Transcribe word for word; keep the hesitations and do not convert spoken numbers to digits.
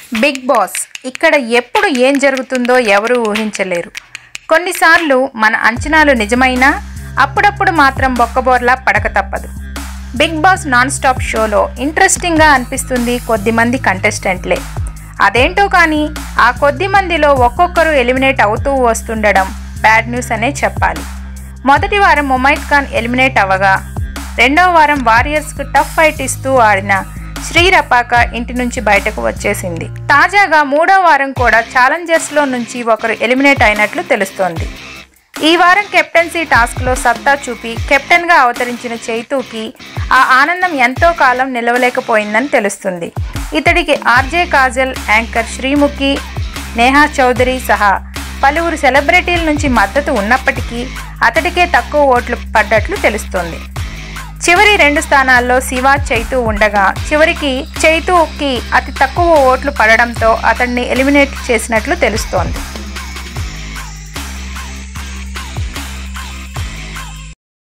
Big boss ఇక్కడ ఎప్పుడు ఏం జరుగుతుందో ఎవరు ఊహించలేరు. కొన్నిసార్లు మన అంచనాలు నిజమైనా అప్పుడప్పుడు మాత్రం బొక్కబోర్లా పడక తప్పదు. బిగ్ బాస్ నాన్ స్టాప్ షోలో ఇంట్రెస్టింగ్గా అనిపిస్తుంది కొద్దిమంది కంటెస్టెంట్లే. అదేంటో కానీ ఆ కొద్ది మందిలో ఒక్కొక్కరు ఎలిమినేట్ అవుతూ వస్తుండడం బ్యాడ్ న్యూస్ అనే చెప్పాలి. మొదటి వారం ముమైత్ ఖాన్ ఎలిమినేట్ అవ్వగా రెండవ వారం వారియర్స్కు టఫ్ ఫైట్ ఇస్తూ ఆడిన శ్రీరపాక ఇంటి నుంచి బయటకు వచ్చేసింది. తాజాగా మూడో వారం కూడా ఛాలెంజర్స్లో నుంచి ఒకరు ఎలిమినేట్ అయినట్లు తెలుస్తోంది. ఈ వారం కెప్టెన్సీ టాస్క్లో సత్తా చూపి కెప్టెన్గా అవతరించిన చైతూకి ఆ ఆనందం ఎంతో కాలం నిలవలేకపోయిందని తెలుస్తుంది. ఇతడికి ఆర్జే కాజల్, యాంకర్ శ్రీముఖి, నేహా చౌదరి సహా పలువురు సెలబ్రిటీల నుంచి మద్దతు ఉన్నప్పటికీ అతడికే తక్కువ ఓట్లు పడ్డట్లు తెలుస్తోంది. చివరి రెండు స్థానాల్లో శివ, చైతూ ఉండగా చివరికి చైతూకి అతి తక్కువ ఓట్లు పడడంతో అతన్ని ఎలిమినేట్ చేసినట్లు తెలుస్తోంది.